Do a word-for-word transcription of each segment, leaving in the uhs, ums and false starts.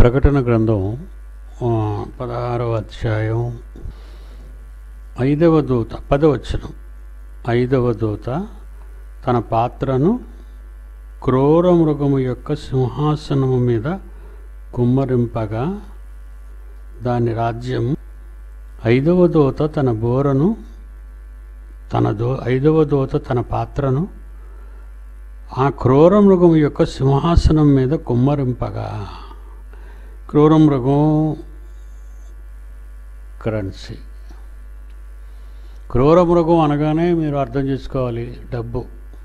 ప్రకటన గ్రంథం పదహారవ అధ్యాయం ఐదవ దూత పదవచనం. ఐదవ దూత తన పాత్రను క్రూర మృగము యొక్క సింహాసనము మీద కుమ్మరింపగా దాని రాజ్యం. ఐదవ దూత తన బోరను తన దో ఐదవ దూత తన పాత్రను ఆ క్రూర మృగము యొక్క సింహాసనం మీద కుమ్మరింపగా. క్రూర మృగం కరెన్సీ. క్రూర మృగం అనగానే మీరు అర్థం చేసుకోవాలి, డబ్బు,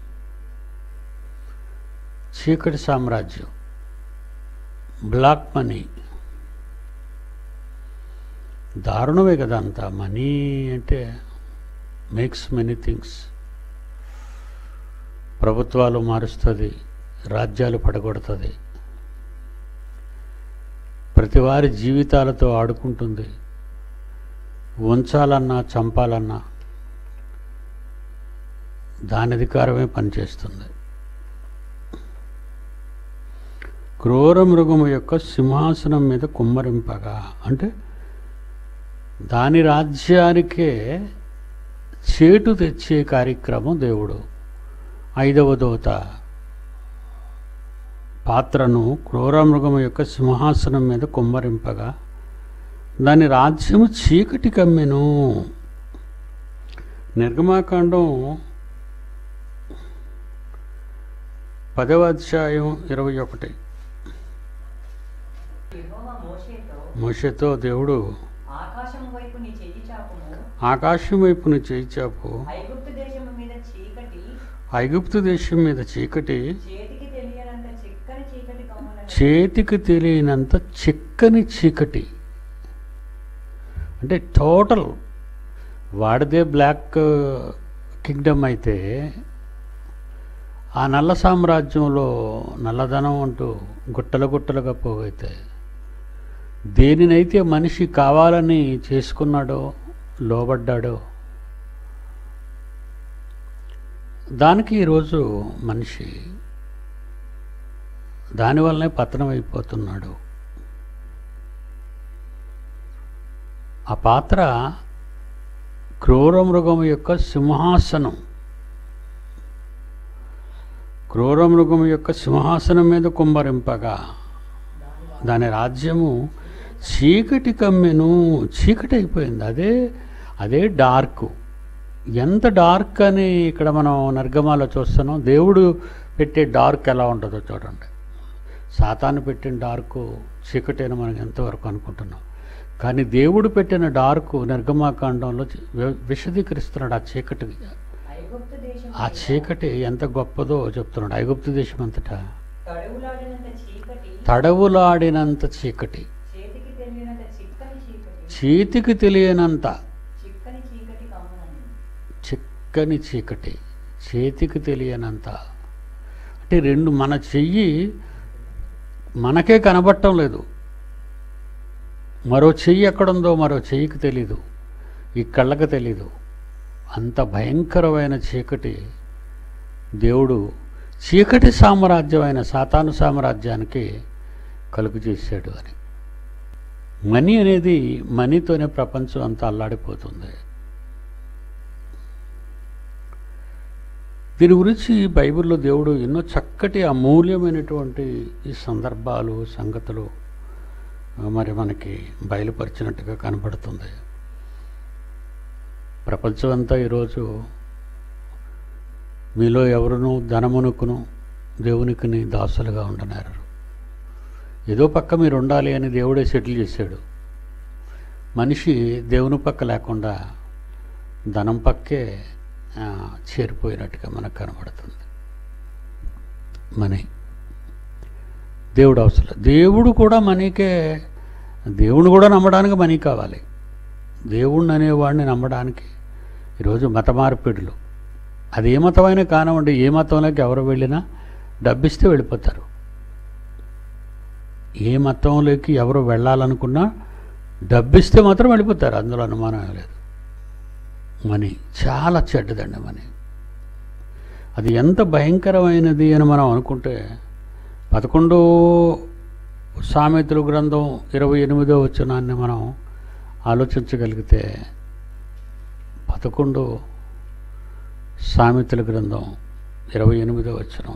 చీకటి సామ్రాజ్యం, బ్లాక్ మనీ. దారుణమే కదా అంతా. మనీ అంటే మేక్స్ మెనీ థింగ్స్. ప్రభుత్వాలు మారుస్తుంది, రాజ్యాలు పడగొడుతుంది, ప్రతి వారి జీవితాలతో ఆడుకుంటుంది. ఉంచాలన్నా చంపాలన్నా దాని అధికారమే పనిచేస్తుంది. క్రూర మృగము యొక్క సింహాసనం మీద కుమ్మరింపగా అంటే దాని రాజ్యానికే చేటు తెచ్చే కార్యక్రమం దేవుడు. ఐదవ దూత పాత్రను క్రూర మృగము యొక్క సింహాసనం మీద కుమ్మరింపగా దాని రాజ్యము చీకటి కమ్మెను. నిర్గమాకాండం పదవ అధ్యాయం ఇరవై ఒకటి. మోషేతో దేవుడు ఆకాశం వైపు నీ చేయి చాపు, ఐగుప్తు దేశం మీద చీకటి, చేతికి తెలియనంత చిక్కని చీకటి. అంటే టోటల్ వాడిదే బ్లాక్ కింగ్డమ్ అయితే ఆ నల్ల సామ్రాజ్యంలో నల్లధనం అంటూ గుట్టలు గుట్టలుగా పోగైతే దేనినైతే మనిషి కావాలని చేసుకున్నాడో, లోబడ్డాడో, దానికి ఈరోజు మనిషి దానివల్లనే పతనం అయిపోతున్నాడు. ఆ పాత్ర క్రూర మృగము యొక్క సింహాసనం. క్రూర మృగము యొక్క సింహాసనం మీద కుమ్మరింపగా దాని రాజ్యము చీకటి కమ్మెను. చీకటి అయిపోయింది. అదే అదే డార్క్. ఎంత డార్క్ అని ఇక్కడ మనం నిర్గమాలో చూస్తున్నాం. దేవుడు పెట్టే డార్క్ ఎలా ఉంటుందో చూడండి. సాతాను పెట్టిన డార్కు చీకటి అని మనం ఎంతవరకు అనుకుంటున్నాం, కానీ దేవుడు పెట్టిన డార్కు నిర్గమాకాండంలో విశదీకరిస్తున్నాడు. ఆ చీకటి ఆ చీకటి ఎంత గొప్పదో చెప్తున్నాడు. ఐగుప్తు దేశం అంతటా తడవులాడినంత చీకటి, చేతికి తెలియనంత చిక్కని చీకటి, చేతికి తెలియనంత. అంటే రెండు, మన చెయ్యి మనకే కనబడటం లేదు, మరో చెయ్యి ఎక్కడుందో మరో చెయ్యికి తెలీదు, ఈ కళ్ళకి తెలీదు. అంత భయంకరమైన చీకటి దేవుడు చీకటి సామ్రాజ్యమైన సాతాను సామ్రాజ్యానికి కలుగు చేశాడు అని. మనీ అనేది, మనీతోనే ప్రపంచం అంతా అల్లాడిపోతుంది. దీని గురించి బైబిల్లో దేవుడు ఎన్నో చక్కటి అమూల్యమైనటువంటి ఈ సందర్భాలు, సంగతులు మరి మనకి బయలుపరిచినట్టుగా కనబడుతుంది. ప్రపంచం అంతా ఈరోజు మీలో ఎవరునూ ధనమునుకును దేవునికిని దాసులుగా ఉండనారు. ఏదో పక్క మీరు ఉండాలి అని దేవుడే సెటిల్ చేశాడు. మనిషి దేవుని పక్క లేకుండా ధనం పక్కే చేరిపోయినట్టుగా మనకు కనబడుతుంది. మనీ దేవుడు అవసరం. దేవుడు కూడా మనీకే, దేవుడు కూడా నమ్మడానికి మనీ కావాలి. దేవుణ్ణి అనేవాడిని నమ్మడానికి ఈరోజు మత మార్పిడులు, అది ఏ మతమైనా కానివ్వండి, ఏ మతంలోకి ఎవరు వెళ్ళినా డబ్బిస్తే వెళ్ళిపోతారు. ఏ మతంలోకి ఎవరు వెళ్ళాలనుకున్నా డబ్బిస్తే మాత్రం వెళ్ళిపోతారు, అందులో అనుమానం లేదు. మనీ చాలా చెడ్డదండి. మనీ అది ఎంత భయంకరమైనది అని మనం అనుకుంటే, పదకొండో సామెతల గ్రంథం ఇరవై ఎనిమిదో వచనాన్ని మనం ఆలోచించగలిగితే, పదకొండు సామెతల గ్రంథం ఇరవై ఎనిమిదో వచనం,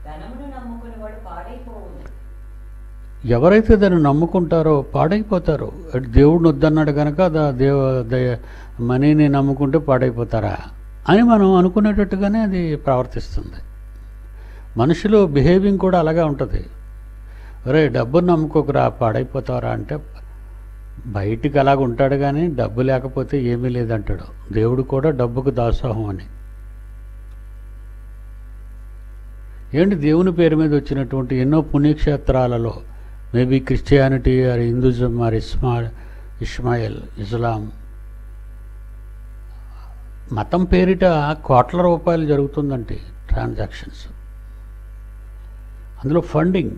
ఎవరైతే దాన్ని నమ్ముకుంటారో పాడైపోతారు. దేవుడిని వద్దన్నాడు కనుక దేవ దయ మనీని నమ్ముకుంటే పాడైపోతారా అని మనం అనుకునేటట్టుగానే అది ప్రవర్తిస్తుంది. మనుషులు బిహేవింగ్ కూడా అలాగే ఉంటుంది. ఒరే డబ్బును నమ్ముకోకురా పాడైపోతారా అంటే బయటికి అలాగ ఉంటాడు, కానీ డబ్బు లేకపోతే ఏమీ లేదంటాడు. దేవుడు కూడా డబ్బుకు దాసోహం అని. ఏంటి దేవుని పేరు మీద వచ్చినటువంటి ఎన్నో పుణ్యక్షేత్రాలలో, maybe Christianity or Hinduism or ఇస్మా ఇస్మాయిల్ ఇస్లాం, మతం పేరిట కోట్ల రూపాయలు జరుగుతుందంటే ట్రాన్సాక్షన్స్. అందులో ఫండింగ్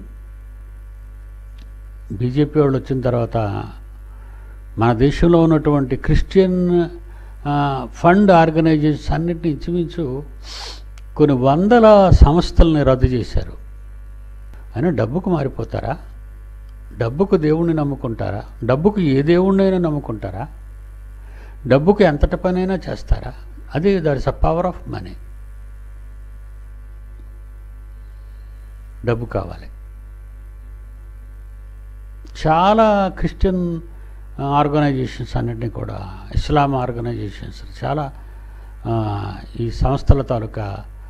బీజేపీ వాళ్ళు వచ్చిన తర్వాత మన దేశంలో ఉన్నటువంటి క్రిస్టియన్ ఫండ్ ఆర్గనైజేషన్స్ అన్నింటినీ ఇంచుమించు కొన్ని వందల సంస్థల్ని రద్దు చేశారు. అయినా డబ్బుకు మారిపోతారా? డబ్బుకు దేవుణ్ణి నమ్ముకుంటారా? డబ్బుకు ఏ దేవుణ్ణైనా నమ్ముకుంటారా? డబ్బుకు ఎంతటి పనైనా చేస్తారా? అది that is a power of money. డబ్బు కావాలి. చాలా క్రిస్టియన్ ఆర్గనైజేషన్స్ అన్నింటినీ కూడా, ఇస్లాం ఆర్గనైజేషన్స్ చాలా ఈ సంస్థల తాలూకా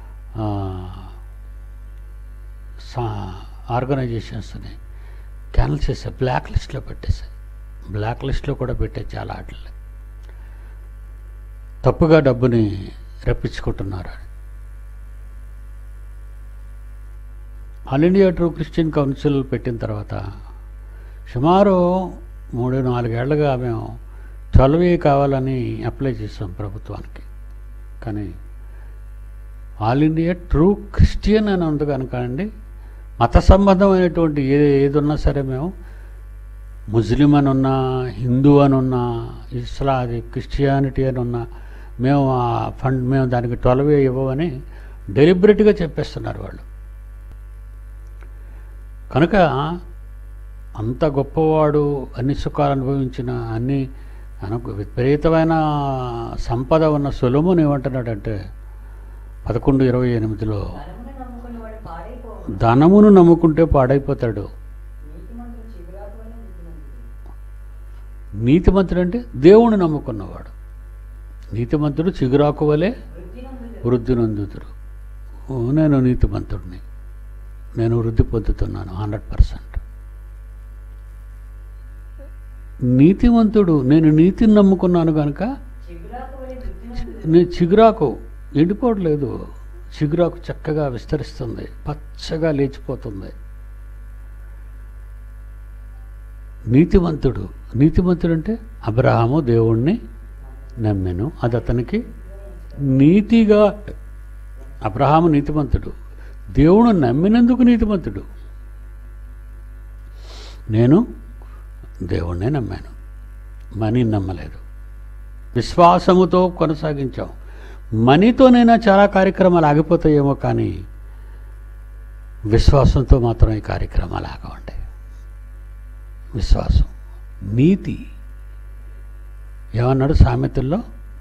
ఆర్గనైజేషన్స్ని క్యాన్సిల్ చేశాయి, బ్లాక్ లిస్ట్లో పెట్టేశాయి. బ్లాక్ లిస్ట్లో కూడా పెట్టే చాలా ఆటలు తప్పుగా డబ్బుని రప్పించుకుంటున్నారు. All India true Christian council పెట్టిన తర్వాత సుమారు మూడు నాలుగేళ్లుగా మేము ట్వెల్వ్ ఏ కావాలని అప్లై చేసాం ప్రభుత్వానికి. కానీ ఆల్ ఇండియా ట్రూ క్రిస్టియన్ అని ఉంది కనుక అండి, మత సంబంధమైనటువంటి ఏ ఏది ఉన్నా సరే మేము ముస్లిం అని ఉన్నా, హిందూ అని ఉన్నా, ఇస్లా అది క్రిస్టియానిటీ అని ఉన్నా, మేము ఆ ఫండ్ మేము దానికి ట్వెల్వ్ ఏ ఇవ్వమని డెలిబరేట్గా చెప్పేస్తున్నారు వాళ్ళు. కనుక అంత గొప్పవాడు, అన్ని సుఖాలు అనుభవించిన, అన్ని మనకు విపరీతమైన సంపద ఉన్న సొలొమోను ఏమంటున్నాడంటే పదకొండు ఇరవై ఎనిమిదిలో, ధనమును నమ్ముకుంటే పాడైపోతాడు. నీతిమంతుడు అంటే దేవుణ్ణి నమ్ముకున్నవాడు. నీతిమంతుడు చిగురాకు వలె వృద్ధి నొందుతుడు. నేను నీతిమంతుడిని, నేను వృద్ధి పొందుతున్నాను హండ్రెడ్ పర్సెంట్. నీతిమంతుడు, నేను నీతిని నమ్ముకున్నాను కనుక నేను చిగురాకు ఎండిపోవట్లేదు, చిగురాకు చక్కగా విస్తరిస్తుంది, పచ్చగా లేచిపోతుంది. నీతిమంతుడు, నీతిమంతుడు అంటే అబ్రహాము దేవుణ్ణి నమ్మెను, అది అతనికి నీతిగా. అబ్రహాము నీతిమంతుడు, దేవుడు నమ్మినందుకు నీతిమంతుడు. నేను దేవుణ్ణే నమ్మాను, మనీ నమ్మలేదు. విశ్వాసముతో కొనసాగించాం. మనీతోనైనా చాలా కార్యక్రమాలు ఆగిపోతాయేమో, కానీ విశ్వాసంతో మాత్రం ఈ కార్యక్రమాలు ఆగవండి. విశ్వాసం, నీతి. ఏమన్నాడు సామెతల్లో?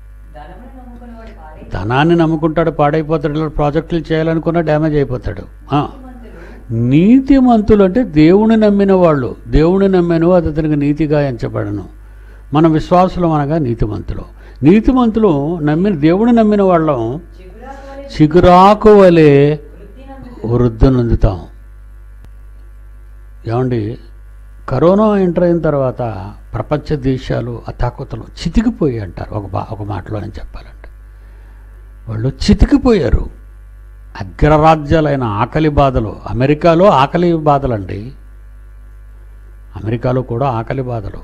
ధనాన్ని నమ్ముకుంటాడు పాడైపోతాడు, ప్రాజెక్టులు చేయాలనుకున్నా డ్యామేజ్ అయిపోతాడు. నీతిమంతులు అంటే దేవుని నమ్మిన వాళ్ళు. దేవుని నమ్మాను, అది అతనికి నీతిగా ఎంచబడను. మన విశ్వాసులు అనగా నీతిమంతులు. నీతిమంతులు నమ్మిన దేవుని నమ్మిన వాళ్ళం చిగురాకు వలె వృద్ధి నొందుతాం. ఏమండి, కరోనా ఎంటర్ అయిన తర్వాత ప్రపంచ దేశాలు అతాకుతలు చితికిపోయి అంటారు. ఒక బా ఒక మాటలో నేను చెప్పాలంటే వాళ్ళు చితికిపోయారు. అగ్రరాజ్యాలైన ఆకలి బాధలు, అమెరికాలో ఆకలి బాధలండి, అమెరికాలో కూడా ఆకలి బాధలు,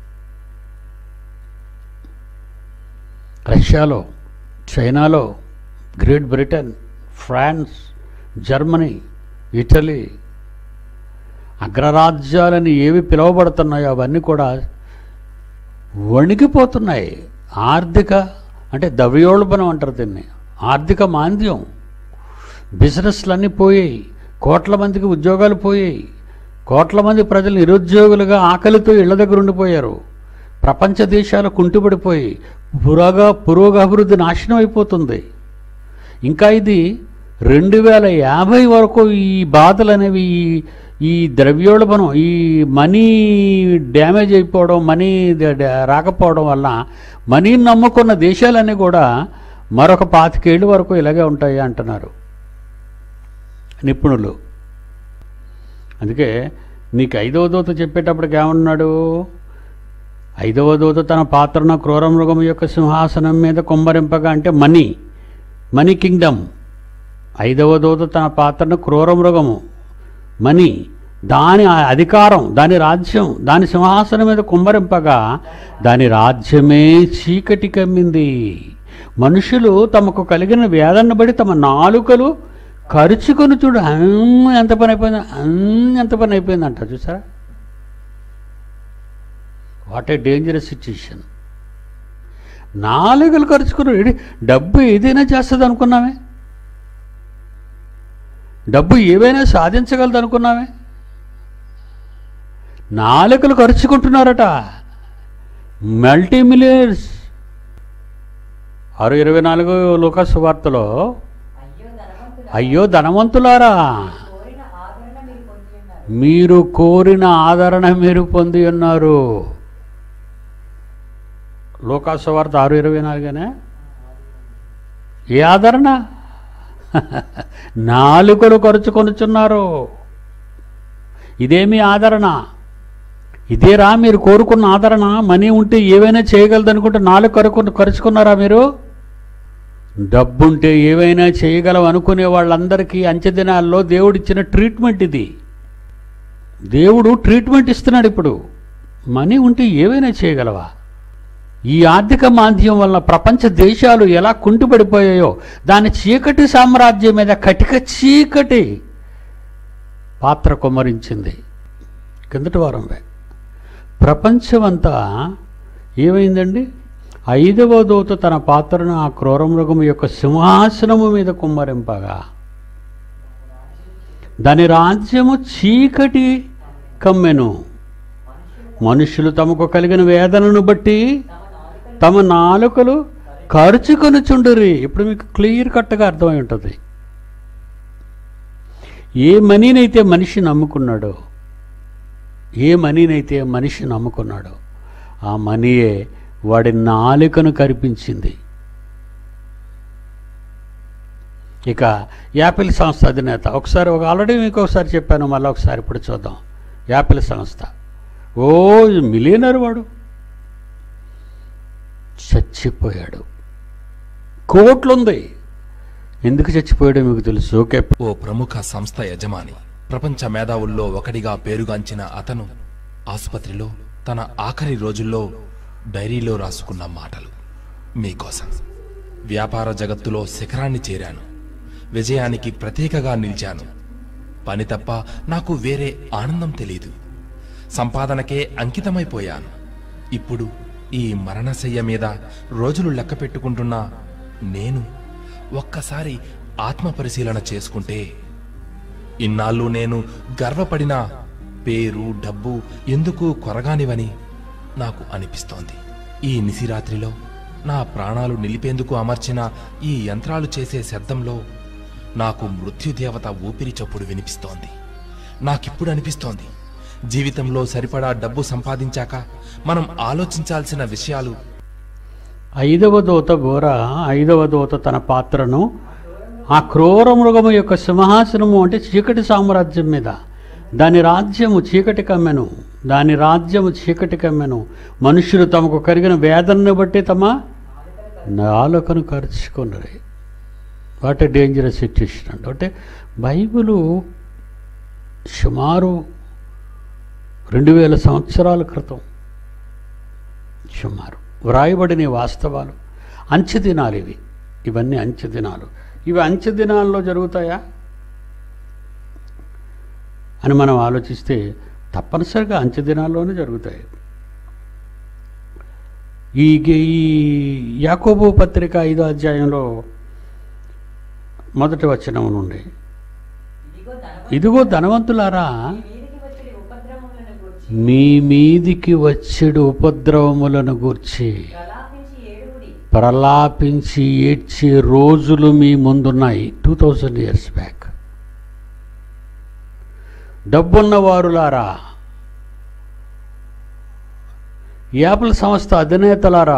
రష్యాలో, చైనాలో, great Britain, France, Germany, Italy, అగ్రరాజ్యాలని ఏవి పిలువబడుతున్నాయో అవన్నీ కూడా వణికిపోతున్నాయి. ఆర్థిక అంటే ద్రవ్యోల్బణం అంటారు దీన్ని, ఆర్థిక మాంద్యం. బిజినెస్లు అన్నీ పోయాయి, కోట్ల మందికి ఉద్యోగాలు పోయాయి, కోట్ల మంది ప్రజలు నిరుద్యోగులుగా ఆకలితో ఇళ్ల దగ్గర ఉండిపోయారు. ప్రపంచ దేశాలు కుంటుపడిపోయి పురోగా పురోగభివృద్ధి నాశనం అయిపోతుంది. ఇంకా ఇది రెండు వేల యాభై వరకు ఈ బాధలు అనేవి ఈ ద్రవ్యోల్బణం, ఈ మనీ డ్యామేజ్ అయిపోవడం, మనీ రాకపోవడం వల్ల మనీని నమ్ముకున్న దేశాలన్నీ కూడా మరొక పాతికేళ్ళ వరకు ఇలాగే ఉంటాయి అంటున్నారు నిపుణులు. అందుకే నీకు ఐదవ దూత చెప్పేటప్పటికి ఏమన్నాడు? ఐదవ దూత తన పాత్రను క్రూర మృగం యొక్క సింహాసనం మీద కుమ్మరింపగా, అంటే మనీ మనీ కింగ్డమ్. ఐదవ దూత తన పాత్రను క్రూర మృగము, మనీ, దాని అధికారం, దాని రాజ్యం, దాని సింహాసనం మీద కుమ్మరింపగా దాని రాజ్యమే చీకటి కమ్మింది. మనుషులు తమకు కలిగిన వేదనను బట్టి తమ నాలుకలు ఖర్చుకొని చూడు, ఎంత పని అయిపోయింది, ఎంత పని అయిపోయింది అంట. చూసారా? What a dangerous situation. నాలుకలు ఖర్చుకుని డబ్బు ఏదైనా చేస్తుంది అనుకున్నామే, డబ్బు ఏవైనా సాధించగలదు అనుకున్నామే, నాలుకలు ఖర్చుకుంటున్నారట. Multi millionaires. ఆరు ఇరవై నాలుగు లూకా సువార్తలో, అయ్యో ధనవంతులారా, మీరు కోరిన ఆదరణ మీరు పొంది ఉన్నారు. లూకా సువార్త ఆరు ఇరవై నాలుగునే. ఏ ఆదరణ? నాలుకలు ఖర్చుకొనుచున్నారు. ఇదేమి ఆదరణ? ఇదేరా మీరు కోరుకున్న ఆదరణ? మనీ ఉంటే ఏవైనా చేయగలదు అనుకుంటే నాలుగు కరుకు ఖర్చుకున్నారా మీరు? డబ్బుంటే ఏవైనా చేయగలం అనుకునే వాళ్ళందరికీ అంచెదినాల్లో దేవుడిచ్చిన ట్రీట్మెంట్ ఇది. దేవుడు ట్రీట్మెంట్ ఇస్తున్నాడు ఇప్పుడు. మనీ ఉంటే ఏవైనా చేయగలవా? ఈ ఆర్థిక మాంద్యం వల్ల ప్రపంచ దేశాలు ఎలా కుంటుపడిపోయాయో, దాని చీకటి సామ్రాజ్యం మీద కటిక చీకటి పాత్ర కుమ్మరించింది. కిందటి వారంవే ప్రపంచమంతా ఏమైందండి? ఐదవ దూత తన పాత్రను ఆ క్రూరమృగం యొక్క సింహాసనము మీద కుమ్మరింపగా దాని రాజ్యము చీకటి కమ్మెను. మనుషులు తమకు కలిగిన వేదనను బట్టి తమ నాలుకలు ఖర్చుకొనుచుండురి. ఇప్పుడు మీకు క్లియర్ కట్గా అర్థమై ఉంటుంది. ఏ మనీనైతే మనిషి నమ్ముకున్నాడో, ఏ మనీనైతే మనిషి నమ్ముకున్నాడో ఆ మనీయే వాడి నాలుకను కరిపించింది. ఇక యాపిల్ సంస్థ అధినేత, ఒకసారి ఒక ఆల్రెడీ మీకు ఒకసారి చెప్పాను, మళ్ళీ ఒకసారి ఇప్పుడు చూద్దాం. యాపిల్ సంస్థ ఓ మిలియనర్ వాడు చచ్చిపోయాడు. కోట్లుంది. ఎందుకు చచ్చిపోయాడో మీకు తెలుసు. ఓకే, ఓ ప్రముఖ సంస్థ యజమాని, ప్రపంచ మేధావుల్లో ఒకటిగా పేరుగాంచిన అతను ఆసుపత్రిలో తన ఆఖరి రోజుల్లో డైరీలో రాసుకున్న మాటలు మీకోసం. వ్యాపార జగత్తులో శిఖరాన్ని చేరాను, విజయానికి ప్రతీకగా నిలిచాను. పని తప్ప నాకు వేరే ఆనందం తెలీదు. సంపాదనకే అంకితమైపోయాను. ఇప్పుడు ఈ మరణశయ్య మీద రోజులు లెక్క పెట్టుకుంటున్నా నేను ఒక్కసారి ఆత్మ పరిశీలన చేసుకుంటే, ఇన్నాళ్ళు నేను గర్వపడిన పేరు డబ్బు ఎందుకు కొరగానివని నాకు అనిపిస్తోంది. ఈ నిశిరాత్రిలో నా ప్రాణాలు నిలిపేందుకు అమర్చిన ఈ యంత్రాలు చేసే శబ్దంలో నాకు మృత్యుదేవత ఊపిరి చప్పుడు వినిపిస్తోంది. నాకిప్పుడు అనిపిస్తోంది, జీవితంలో సరిపడా డబ్బు సంపాదించాక మనం ఆలోచించాల్సిన విషయాలు. ఐదవ దూత ఘోర ఐదవ దూత తన పాత్రను ఆ క్రూర మృగము యొక్క సింహాసనము, అంటే చీకటి సామ్రాజ్యం మీద, దాని రాజ్యము చీకటి కమ్మెను, దాని రాజ్యము చీకటి కమ్మెను. మనుషులు తమకు కలిగిన వేదనను బట్టి తమ నాలుకను ఖర్చుకున్నది. వాట్ ఏ డేంజరస్ సిచ్యుయేషన్ అంటే. అంటే బైబిలు సుమారు రెండు వేల సంవత్సరాల క్రితం సుమారు వ్రాయబడిన వాస్తవాలు. అంచె దినాలు ఇవి. ఇవన్నీ అంచె దినాలు. ఇవి అంచె దినాల్లో జరుగుతాయా అని మనం ఆలోచిస్తే తప్పనిసరిగా అంచె దినాల్లోనే జరుగుతాయి. ఈ ఈ యాకోబు పత్రిక ఐదో అధ్యాయంలో మొదటి వచనం నుండి, ఇదిగో ధనవంతులారా మీ మీదికి వచ్చేడు ఉపద్రవములను గూర్చి ప్రలాపించి ఏడ్చే రోజులు మీ ముందున్నాయి. Two thousand years back. డబ్బున్నవారులారా, యాపిల్ సంస్థ అధినేతలారా,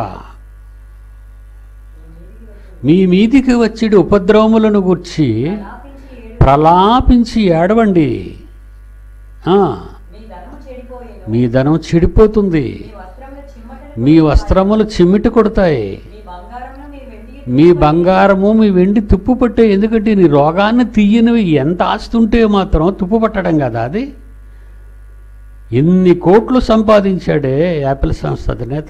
మీ మీదికి వచ్చేడు ఉపద్రవములను గూర్చి ప్రలాపించి ఏడవండి. మీ ధనం చెడిపోతుంది, మీ వస్త్రములు చిమ్మిటి కొడతాయి, మీ బంగారము మీ వెండి తుప్పు పట్టే. ఎందుకంటే నీ రోగాన్ని తీయనివి ఎంత ఆస్తుంటే మాత్రం తుప్పు పట్టడం కదా అది. ఇన్ని కోట్లు సంపాదించాడే యాపిల్ సంస్థ అధినేత.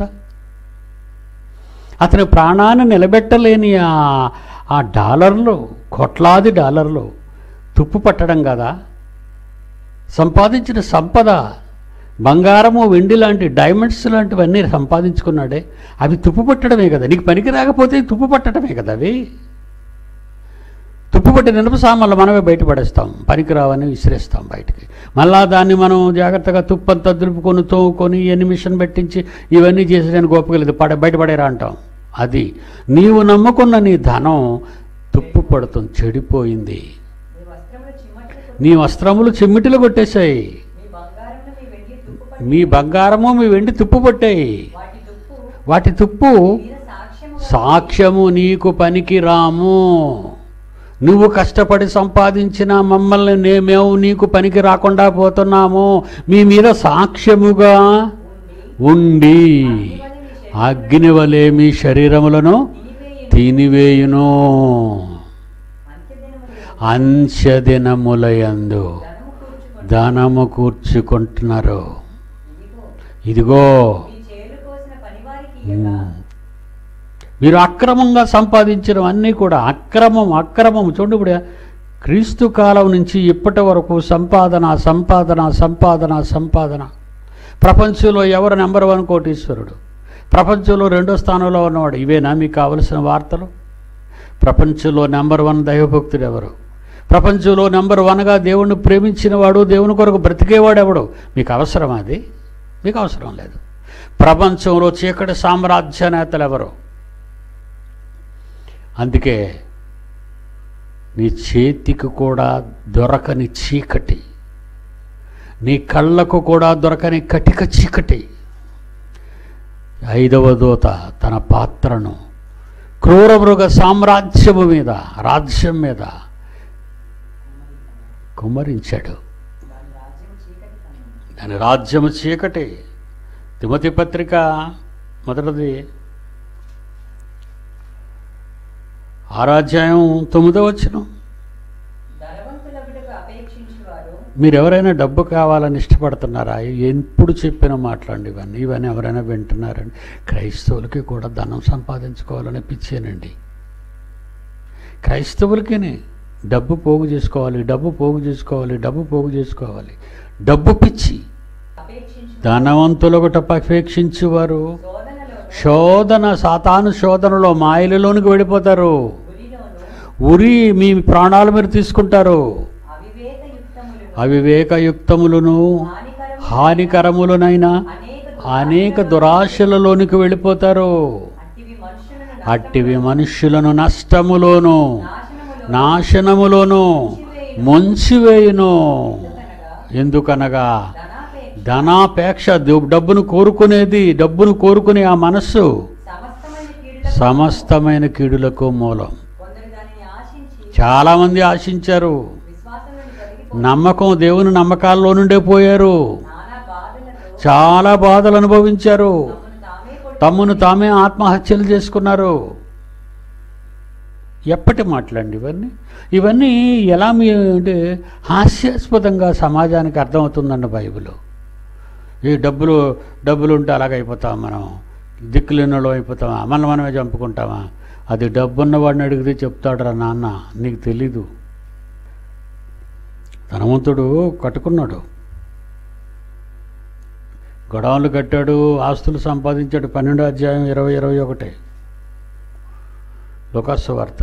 అతని ప్రాణాన్ని నిలబెట్టలేని ఆ డాలర్లు, కోట్లాది డాలర్లు తుప్పు పట్టడం కదా. సంపాదించిన సంపద, బంగారము వెండి లాంటి డైమండ్స్ లాంటివన్నీ సంపాదించుకున్నాడే, అవి తుప్పు పట్టడమే కదా. నీకు పనికి రాకపోతే తుప్పు పట్టడమే కదా అవి. తుప్పు పట్టిన ఇనుప సామాన్లు మనమే బయటపడేస్తాం, పనికిరావని విసిరేస్తాం బయటికి. మళ్ళా దాన్ని మనం జాగ్రత్తగా తుప్పంతా దులుపుకొని తోముకొని ఎన్ని మిషన్ పెట్టించి ఇవన్నీ చేసేదాన్ని గోపగలేదు, పడ బయటపడేరా అంటాం. అది నీవు నమ్ముకున్న నీ ధనం తుప్పు పడుతుంది, చెడిపోయింది. నీ వస్త్రములు చిమ్మిటిలు కొట్టేశాయి, మీ బంగారము మీ వెండి తుప్పు పట్టాయి. వాటి తుప్పు సాక్ష్యము నీకు పనికి రాము. నువ్వు కష్టపడి సంపాదించిన మమ్మల్ని నే మేము నీకు పనికి రాకుండా పోతున్నాము. మీ మీద సాక్ష్యముగా ఉండి అగ్ని వలె మీ శరీరములను తినివేయును. అంత్యదినములయందు ధనము కూర్చుకుంటున్నారు. ఇదిగో మీరు అక్రమంగా సంపాదించినవన్నీ కూడా అక్రమం అక్రమం చూడండి. ఇప్పుడు క్రీస్తు కాలం నుంచి ఇప్పటి వరకు సంపాదన సంపాదన సంపాదన సంపాదన. ప్రపంచంలో ఎవరు నెంబర్ వన్ కోటీశ్వరుడు, ప్రపంచంలో రెండో స్థానంలో ఉన్నవాడు, ఇవేనా మీకు కావలసిన వార్తలు? ప్రపంచంలో నెంబర్ వన్ దైవభక్తుడు ఎవరు? ప్రపంచంలో నెంబర్ వన్గా దేవుణ్ణి ప్రేమించిన వాడు, దేవుని కొరకు బ్రతికేవాడు ఎవడు? మీకు అవసరం అది? మీకు అవసరం లేదు. ప్రపంచంలో చీకటి సామ్రాజ్య నేతలు ఎవరు? అందుకే నీ చేతికి కూడా దొరకని చీకటి, నీ కళ్ళకు కూడా దొరకని కటిక చీకటి. ఐదవ దూత తన పాత్రను క్రూరమృగ సామ్రాజ్యము మీద, రాజ్యం మీద కుమ్మరించాడు. దాని రాజ్యము చీకటి. తిమోతి పత్రిక మొదటిది ఆరాధ్యాయం తొమ్మిదో వచనం. మీరు ఎవరైనా డబ్బు కావాలని ఇష్టపడుతున్నారా? ఎప్పుడు చెప్పిన మాట్లాడండి ఇవన్నీ ఇవన్నీ ఎవరైనా వింటున్నారండి? క్రైస్తవులకి కూడా ధనం సంపాదించుకోవాలని పిచ్చేనండి. క్రైస్తవులకి డబ్బు పోగు చేసుకోవాలి, డబ్బు పోగు చేసుకోవాలి, డబ్బు పోగు చేసుకోవాలి. డబ్బు పిచ్చి. ధనవంతులకు అపేక్షించేవారు శోధన, సాతాను శోధనలో మాయలలోనికి వెళ్ళిపోతారు. ఉరి మీ ప్రాణాలు మీరు తీసుకుంటారు. అవివేకయుక్తములను హానికరములనైనా అనేక దురాశలలోనికి వెళ్ళిపోతారు. అట్టివి మనుష్యులను నష్టములోను నాశనములోను ముంచివేయును. ఎందుకనగా ధనాపేక్ష, డబ్బును కోరుకునేది, డబ్బును కోరుకునే ఆ మనస్సు సమస్తమైన కీడులకు మూలం. చాలామంది ఆశించారు, నమ్మకం దేవుని నమ్మకాల్లో నుండే పోయారు, చాలా బాధలు అనుభవించారు, తమ్మును తామే ఆత్మహత్యలు చేసుకున్నారు. ఎప్పటి మాటలండి ఇవన్నీ? ఇవన్నీ ఎలా మీ అంటే హాస్యాస్పదంగా సమాజానికి అర్థమవుతుందండి బైబిల్. ఈ డబ్బులు డబ్బులు ఉంటే అలాగైపోతాం, మనం దిక్కులేనోళ్ళు అయిపోతామా, మనల్ని మనమే చంపుకుంటామా? అది డబ్బున్నవాడిని అడిగితే చెప్తాడురా నాన్న, నీకు తెలీదు. ధనవంతుడు కట్టుకున్నాడు, గొడవలు కట్టాడు, ఆస్తులు సంపాదించాడు. పన్నెండో అధ్యాయం ఇరవై ఇరవై ఒకటి లోకాసు వార్త.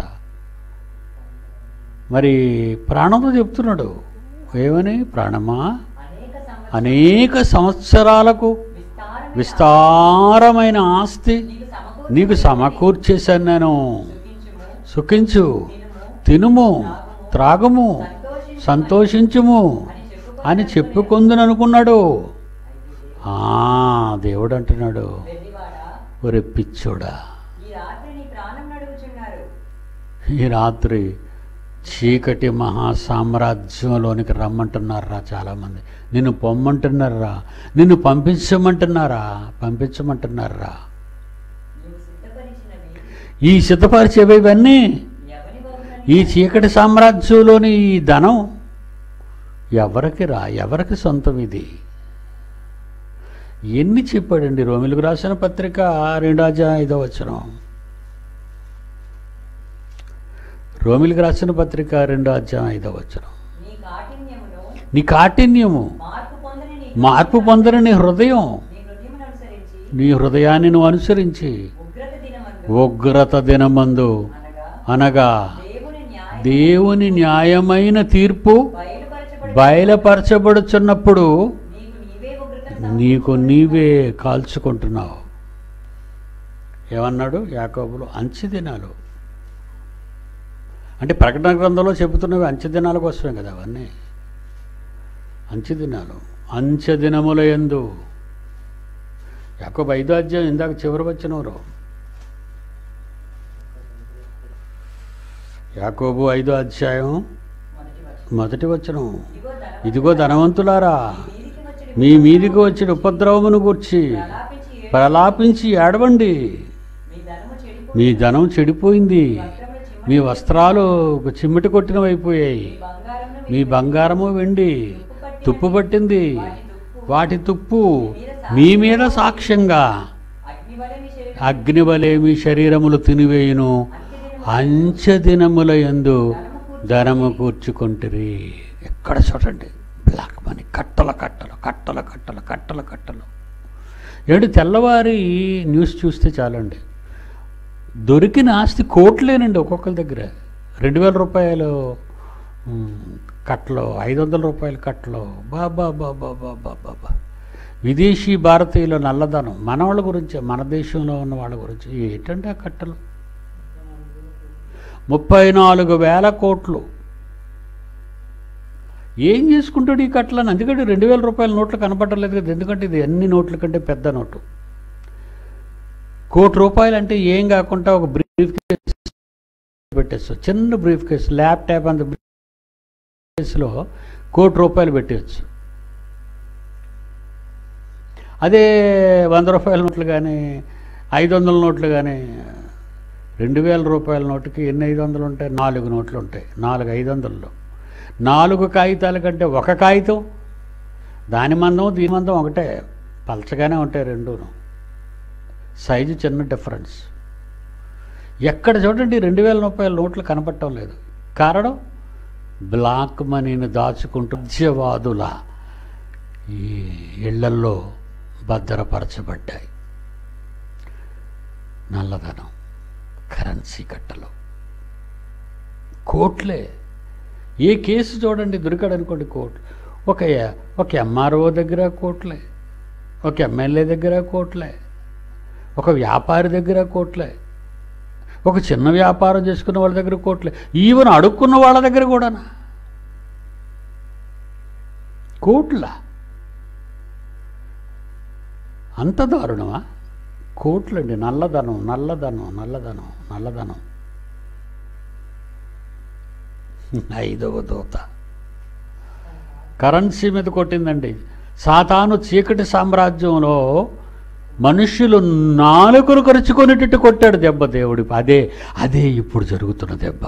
మరి ప్రాణంతో చెప్తున్నాడు ఏమని? ప్రాణమా అనేక సంవత్సరాలకు విస్తారమైన ఆస్తి నీకు సమకూర్చేశాను నేను. సుఖించు, తినుము, త్రాగుము, సంతోషించుము అని చెప్పుకుందని అనుకున్నాడు. దేవుడు అంటున్నాడు, ఒరే పిచ్చోడా, ఈ రాత్రి చీకటి మహాసామ్రాజ్యంలోనికి రమ్మంటున్నారా చాలామంది. నిన్ను పొమ్మంటున్నారా, నిన్ను పంపించమంటున్నారా, పంపించమంటున్నారా. ఈ సిద్ధపరిచేవి ఇవన్నీ ఈ చీకటి సామ్రాజ్యంలోని ఈ ధనం ఎవరికి రా, ఎవరికి సొంతం ఇది? ఎన్ని చెప్పాడండి. రోమిలకు రాసిన పత్రిక రెండో అధ్యాయం ఐదో వచనం. రోమిలకు రాసిన పత్రిక రెండో అధ్యాయం ఐదో వచనం. నీ కాఠిన్యము, మార్పు పొందని నీ హృదయం, నీ హృదయాన్ని నువ్వు అనుసరించి ఉగ్రత దినమందు అనగా దేవుని న్యాయమైన తీర్పు బయలుపరచబడుచున్నప్పుడు నీకు నీవే కాల్చుకుంటున్నావు. ఏమన్నాడు యాకోబులు? అంచె దినాలు అంటే ప్రకటన గ్రంథంలో చెబుతున్నవి అంచె దినాల కోసమే కదా అవన్నీ. అంచె దినాలు, అంచె దినముల యందు. యాకోబు ఐదో అధ్యాయం ఇందాక చివరి వచ్చినవారు. యాకోబు ఐదో అధ్యాయం మొదటి వచనం. ఇదిగో ధనవంతులారా, మీ మీదికి వచ్చిన ఉపద్రవమును గూర్చి ప్రలాపించి ఏడవండి. మీ ధనం చెడిపోయింది, మీ వస్త్రాలు చిమ్మిటి కొట్టినవైపోయాయి, మీ బంగారము వెండి తుప్పు పట్టింది, వాటి తుప్పు మీ మీద సాక్ష్యంగా అగ్నివలే మీ శరీరములు తినివేయును. అంచె దినముల యందు ధనము కూర్చుకుంటురి. ఎక్కడ చూడండి బ్లాక్ మనీ, కట్టల కట్టలు కట్టల కట్టలు కట్టల కట్టలు. ఏడు తెల్లవారి న్యూస్ చూస్తే చాలండి, దొరికిన ఆస్తి కోట్లేనండి ఒక్కొక్కరి దగ్గర. రెండు వేల రూపాయలు కట్టలు, ఐదు వందల రూపాయల కట్టలు. బాబా బాబా బాబా బాబా. విదేశీ భారతీయుల నల్లధనం, మన వాళ్ళ గురించి, మన దేశంలో ఉన్న వాళ్ళ గురించి. ఏంటంటే ఆ కట్టలు ముప్పై నాలుగు వేల కోట్లు. ఏం చేసుకుంటాడు ఈ కట్టలను? అందుకంటే రెండు వేల రూపాయల నోట్లు కనపడలేదు కదా, ఎందుకంటే ఇది అన్ని నోట్ల కంటే పెద్ద నోటు. కోటి రూపాయలు అంటే ఏం కాకుండా ఒక బ్రీఫ్ కేస్ పెట్టేచ్చు, చిన్న బ్రీఫ్ కేస్, ల్యాప్టాప్ అంత బ్రీఫ్ కేసులో కోటి రూపాయలు పెట్టవచ్చు. అదే వంద రూపాయల నోట్లు కానీ ఐదు వందల నోట్లు కానీ, రెండు వేల రూపాయల నోటుకి ఎన్ని ఐదు వందలు ఉంటాయి? నాలుగు నోట్లు ఉంటాయి. నాలుగు ఐదు వందల్లో నాలుగు కాగితాల కంటే ఒక కాగితం, దాని మందం దీని మందం ఒకటే, పలచగానే ఉంటాయి రెండును, సైజు చిన్న డిఫరెన్స్. ఎక్కడ చూడండి రెండు వేల రూపాయల నోట్లు కనపడటం లేదు. కారణం బ్లాక్ మనీని దాచుకుంటూ మధ్యవాదుల ఈ ఇళ్లల్లో భద్రపరచబడ్డాయి నల్లధనం, కరెన్సీ కట్టలు, కోట్లే. ఏ కేసు చూడండి దొరికాడు అనుకోండి కోట్లు. ఒక ఒక ఎంఆర్ఓ దగ్గర కోట్లే, ఒక ఎమ్మెల్యే దగ్గర కోట్లే, ఒక వ్యాపారి దగ్గర కోట్లే, ఒక చిన్న వ్యాపారం చేసుకున్న వాళ్ళ దగ్గర కోట్లే, ఈవెన్ అడుక్కున్న వాళ్ళ దగ్గర కూడా కోట్ల. అంత దారుణమా? కోట్లండి. నల్లధనం నల్లధనం నల్లధనం నల్లధనం. ఐదవ దూత కరెన్సీ మీద కొట్టిందండి. సాతాను చీకటి సామ్రాజ్యంలో మనుష్యులు నాలుకలు కరుచుకునేటట్టు కొట్టాడు దెబ్బ దేవుడి. అదే అదే ఇప్పుడు జరుగుతున్న దెబ్బ.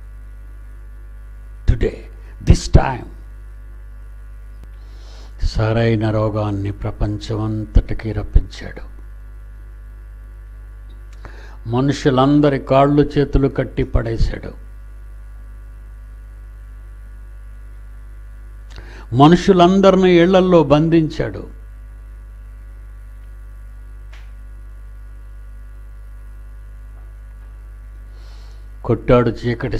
టుడే దిస్ టైం సరైన రోగాన్ని ప్రపంచమంతటికీ రప్పించాడు. మనుషులందరి కాళ్ళు చేతులు కట్టి పడేశాడు. మనుషులందరినీ ఇళ్లల్లో బంధించాడు. కొట్టాడు చీకటి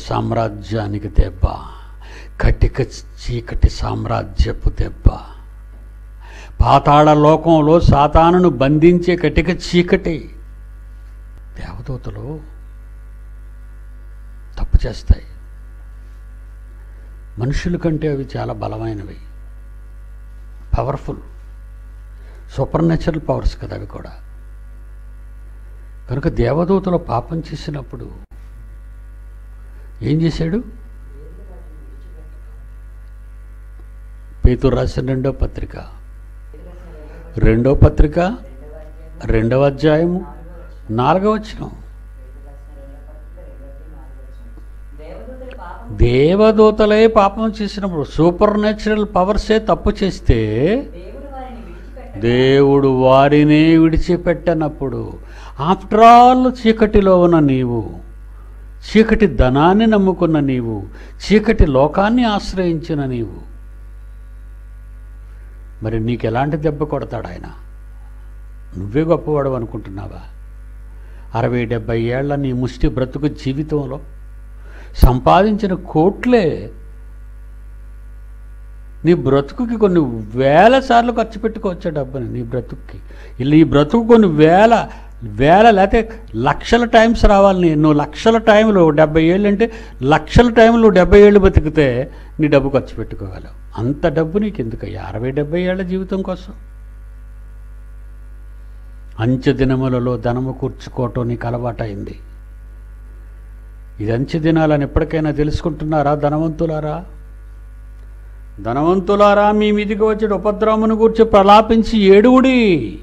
సామ్రాజ్యానికి దెబ్బ, కటిక చీకటి సామ్రాజ్యపు దెబ్బ. పాతాళ లోకంలో సాతానును బంధించే కటిక చీకటి. దేవదూతలు తప్పు చేస్తాయి. మనుషుల కంటే అవి చాలా బలమైనవి, పవర్ఫుల్, సూపర్ న్యాచురల్ పవర్స్ కదా అవి కూడా. కనుక దేవదూతలు పాపం చేసినప్పుడు ఏం చేశాడు? పేతురు రాసిన రెండో పత్రిక రెండో పత్రిక రెండవ అధ్యాయము నాలుగవ వచనం. దేవదూతలే పాపం చేసినప్పుడు, సూపర్ న్యాచురల్ పవర్సే తప్పు చేస్తే దేవుడు వారిని విడిచిపెట్టనప్పుడు, ఆఫ్టర్ ఆల్ చీకటిలో ఉన్న నీవు, చీకటి ధనాన్ని నమ్ముకున్న నీవు, చీకటి లోకాన్ని ఆశ్రయించిన నీవు, మరి నీకు ఎలాంటి దెబ్బ కొడతాడు ఆయన? నువ్వే గొప్పవాడు అనుకుంటున్నావా? అరవై డెబ్బై ఏళ్ల నీ ముష్టి బ్రతుకు జీవితంలో సంపాదించిన కోట్లే నీ బ్రతుకుకి కొన్ని వేల సార్లు ఖర్చు పెట్టుకోవచ్చా డబ్బుని నీ బ్రతుక్కి. ఇలా ఈ బ్రతుకు కొన్ని వేల వేల లేకపోతే లక్షల టైమ్స్ రావాలి. నువ్వు లక్షల టైంలో డెబ్బై ఏళ్ళు అంటే లక్షల టైంలో డెబ్బై ఏళ్ళు బతికితే నీ డబ్బు ఖర్చు పెట్టుకోగలవు. అంత డబ్బు నీకు ఎందుకయ్యా అరవై డెబ్బై ఏళ్ల జీవితం కోసం? అంచె దినములలో ధనము కూర్చుకోవటం నీకు అలవాటైంది. ఇది అంచె దినాలని ఎప్పటికైనా తెలుసుకుంటున్నారా ధనవంతులారా? ధనవంతులారా, మీ మీదికి వచ్చే ఉపద్రవమును కూర్చి ప్రలాపించి ఏడుగుడి.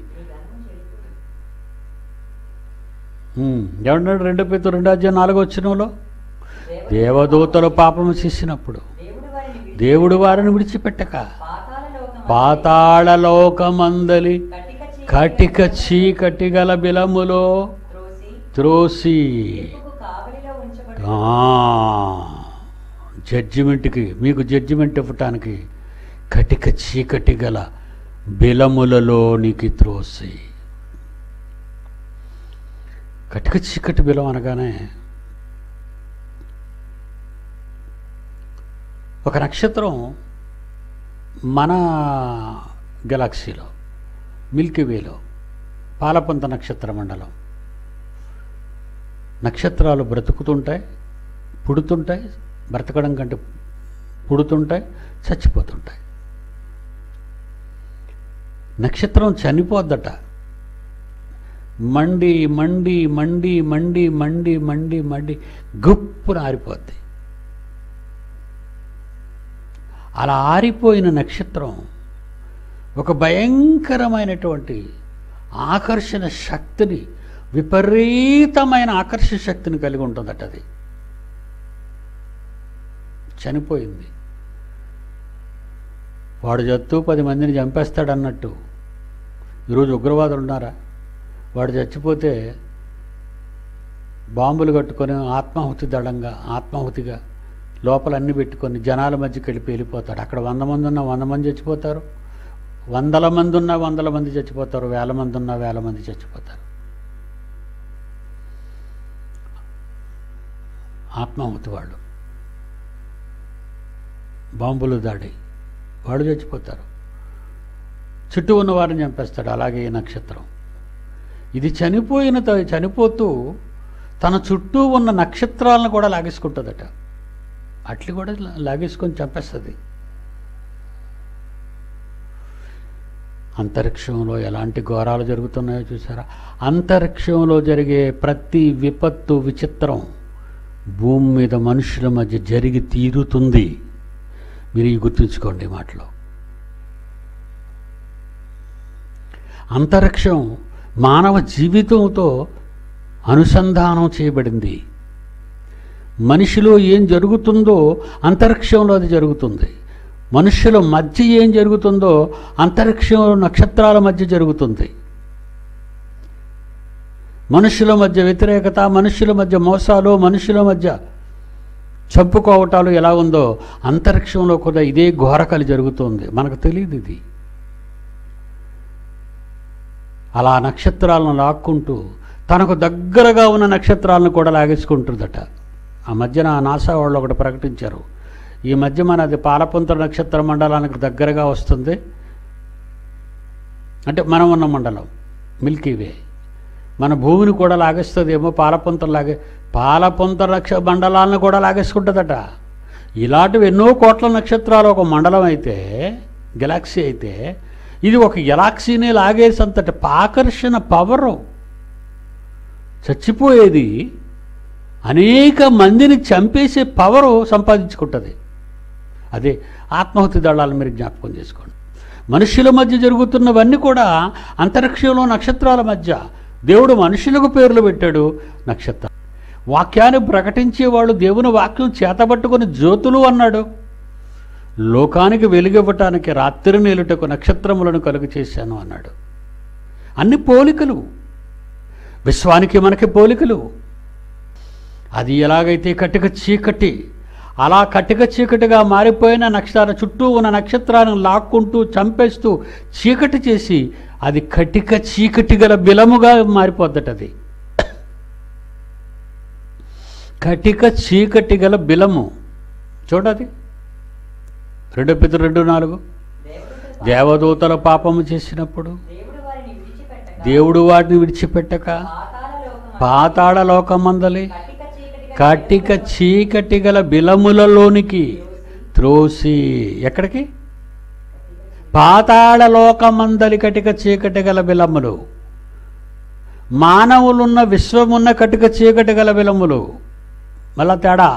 ఏమన్నాడు? రెండో పేతురు రెండో అధ్యాయం నాలుగో వచనంలో, దేవదూతలు పాపము చేసినప్పుడు దేవుడు వారిని విడిచిపెట్టక పాతాళలోకమందలి కటిక చీకటి గల బిలములో త్రోసి జడ్జిమెంట్కి, మీకు జడ్జిమెంట్ ఇవ్వటానికి కటిక చీకటి గల బిలములలోనికి త్రోసి. కటిక చీకటి బిలం అనగానే ఒక నక్షత్రం మన గెలాక్సీలో మిల్కీవేలో పాలపంత నక్షత్ర మండలం, నక్షత్రాలు బ్రతుకుతుంటాయి, పుడుతుంటాయి, బ్రతకడం కంటే పుడుతుంటాయి, చచ్చిపోతుంటాయి. నక్షత్రం చనిపోద్దట, మండి మండి మండి మండి మండి మండి మండి గుప్పున ఆరిపోద్ది. అలా ఆరిపోయిన నక్షత్రం ఒక భయంకరమైనటువంటి ఆకర్షణ శక్తిని, విపరీతమైన ఆకర్షణ శక్తిని కలిగి ఉంటుందట. అది చనిపోయింది. వాడు చత్తూ పది మందిని చంపేస్తాడు అన్నట్టు ఈరోజు ఉగ్రవాదులు ఉన్నారా? వాడు చచ్చిపోతే బాంబులు కట్టుకొని ఆత్మాహుతి దళంగా ఆత్మాహుతిగా లోపల అన్ని పెట్టుకొని జనాల మధ్యకి వెళ్ళి వెళ్ళిపోతాడు. అక్కడ వంద మంది ఉన్నా వంద మంది చచ్చిపోతారు, వందల మంది ఉన్నా వందల మంది చచ్చిపోతారు, వేల మంది ఉన్నా వేల మంది చచ్చిపోతారు. ఆత్మాహుతి వాళ్ళు, బాంబులు దాడి, వాళ్ళు చచ్చిపోతారు, చుట్టూ ఉన్న వారిని చంపేస్తాడు. అలాగే ఈ నక్షత్రం ఇది చనిపోయిన చనిపోతూ తన చుట్టూ ఉన్న నక్షత్రాలను కూడా లాగేసుకుంటుందట. అట్లా కూడా లాగేసుకొని చంపేస్తుంది. అంతరిక్షంలో ఎలాంటి ఘోరాలు జరుగుతున్నాయో చూసారా? అంతరిక్షంలో జరిగే ప్రతి విపత్తు విచిత్రం భూమి మీద మనుషుల మధ్య జరిగి తీరుతుంది. మీరు ఈ గుర్తుంచుకోండి మాటలో. అంతరిక్షం మానవ జీవితంతో అనుసంధానం చేయబడింది. మనిషిలో ఏం జరుగుతుందో అంతరిక్షంలో అది జరుగుతుంది. మనుషుల మధ్య ఏం జరుగుతుందో అంతరిక్షంలో నక్షత్రాల మధ్య జరుగుతుంది. మనుషుల మధ్య వ్యతిరేకత, మనుషుల మధ్య మోసాలు, మనుషుల మధ్య చంపుకోవటాలు ఎలా ఉందో అంతరిక్షంలో కూడా ఇదే ఘోరకలి జరుగుతుంది. మనకు తెలియదు ఇది. అలా నక్షత్రాలను లాక్కుంటూ తనకు దగ్గరగా ఉన్న నక్షత్రాలను కూడా లాగేసుకుంటుందట. ఆ మధ్యన నాసా వాళ్ళు ఒకటి ప్రకటించారు, ఈ మధ్య మనది పాలపుంత నక్షత్ర మండలానికి దగ్గరగా వస్తుంది, అంటే మనం ఉన్న మండలం మిల్కీవే. మన భూమిని కూడా లాగేస్తుందేమో, పాలపొంతలు లాగే పాలపొంత నక్ష మండలాలను కూడా లాగేసుకుంటుందట. ఇలాంటివి ఎన్నో కోట్ల నక్షత్రాలు ఒక మండలం అయితే, గెలాక్సీ అయితే, ఇది ఒక గెలాక్సీని లాగేసంతటి ఆకర్షణ పవరు. చచ్చిపోయేది అనేక మందిని చంపేసే పవరు సంపాదించుకుంటుంది. అదే ఆత్మాహుతి దళాలు మీరు జ్ఞాపకం చేసుకోండి. మనుషుల మధ్య జరుగుతున్నవన్నీ కూడా అంతరిక్షంలో నక్షత్రాల మధ్య. దేవుడు మనుషులకు పేర్లు పెట్టాడు నక్షత్రాలు. వాక్యాన్ని ప్రకటించేవాళ్ళు దేవుని వాక్యం చేతబట్టుకుని జ్యోతులు అన్నాడు. లోకానికి వెలుగివ్వటానికి రాత్రి నేలుటకు నక్షత్రములను కలుగు చేశాను అన్నాడు. అన్ని పోలికలు, విశ్వానికి మనకి పోలికలు. అది ఎలాగైతే కటిక చీకటి, అలా కటిక చీకటిగా మారిపోయిన నక్షత్ర చుట్టూ ఉన్న నక్షత్రాలను లాక్కుంటూ చంపేస్తూ చీకటి చేసి అది కటిక చీకటి గల బిలముగా మారిపోద్దట. అది కటిక చీకటి గల బిలము. చూడది రెండు పితరు రెండు నాలుగు. దేవదూతల పాపము చేసినప్పుడు దేవుడు వాటిని విడిచిపెట్టక పాతాళ లోకమందలి కటిక చీకటి గల బిలములలోనికి త్రోసి, ఎక్కడికి? పాతాళ లోకమందలి కటిక చీకటి గల బిలములు. మానవులున్న విశ్వమున్న కటిక చీకటి గల బిలములు. మళ్ళా తేడా.